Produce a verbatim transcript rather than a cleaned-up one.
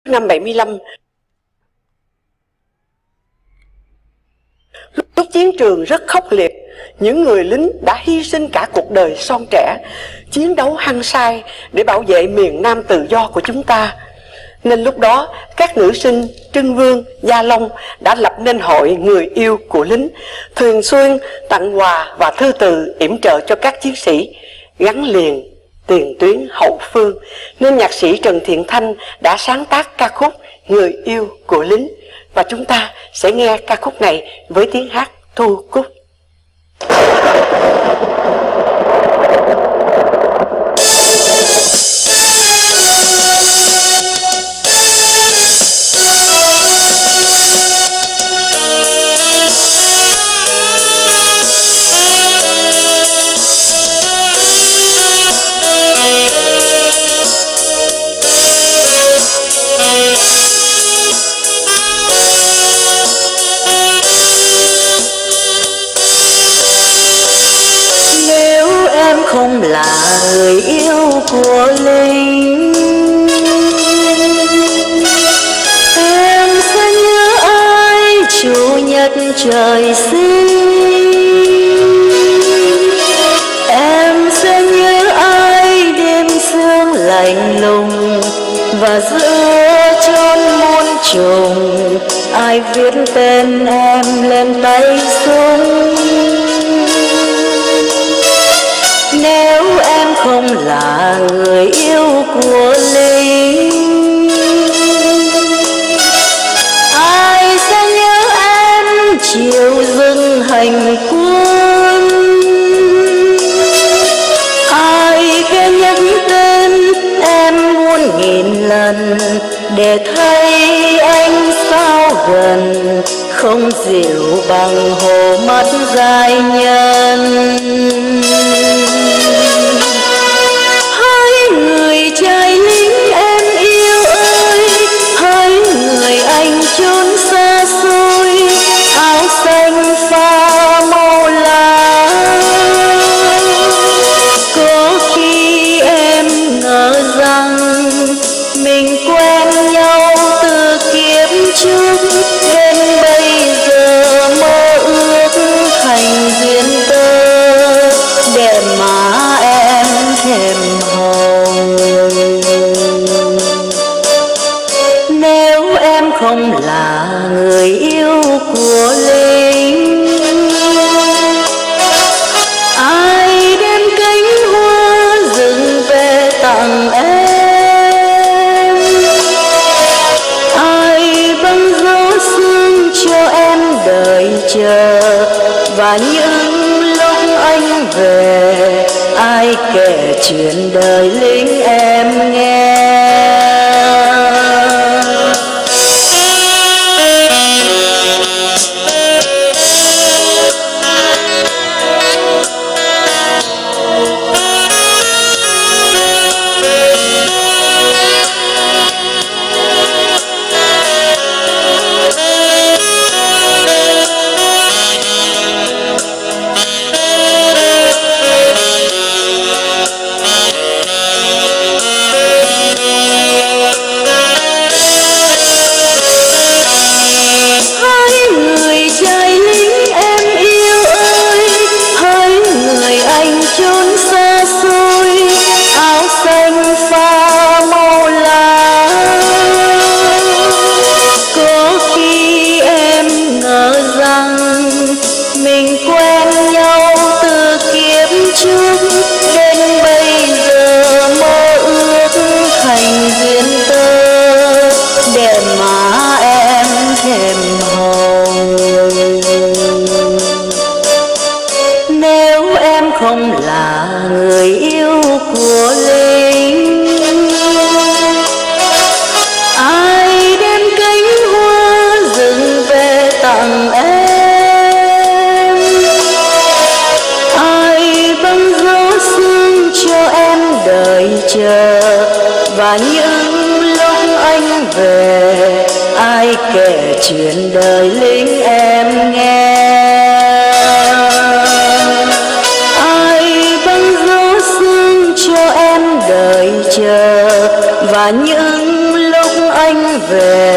năm bảy mươi lăm, lúc chiến trường rất khốc liệt, những người lính đã hy sinh cả cuộc đời son trẻ, chiến đấu hăng say để bảo vệ miền Nam tự do của chúng ta. Nên lúc đó các nữ sinh Trưng Vương, Gia Long đã lập nên hội người yêu của lính, thường xuyên tặng quà và thư từ yểm trợ cho các chiến sĩ, gắn liền tiền tuyến hậu phương. Nên nhạc sĩ Trần Thiện Thanh đã sáng tác ca khúc Người Yêu của Lính, và chúng ta sẽ nghe ca khúc này với tiếng hát Thu Cúc. Không là người yêu của lính, em sẽ nhớ ai chủ nhật trời sinh, em sẽ nhớ ai đêm sương lạnh lùng, và giữa chốn muôn trùng ai viết tên em lên tay súng. Nếu em không là người yêu của lính, ai sẽ nhớ em chiều dừng hành quân, ai kêu nhắc tên em muôn nghìn lần để thấy anh sao gần, không dịu bằng hồ mắt giai nhân. Hỡi người trai lính em yêu ơi, hỡi người anh chốn xa xôi, áo xanh pha màu lá. Có khi em ngờ rằng mình quen nhau từ kiếp trước, đến bây giờ mơ ước thành duyên tơ để má em thêm hồng. Nếu em không là người yêu của lính, ai đem cánh hoa rừng về tặng em, ai băng gió sương cho em đợi chờ, và những lúc anh về ai kể chuyện đời lính em nghe. Không là người yêu của lính, ai đem cánh hoa rừng về tặng em, ai băng gió sương cho em đợi chờ, và những lúc anh về ai kể chuyện đời lính em nghe. Đợi chờ, và những lúc anh về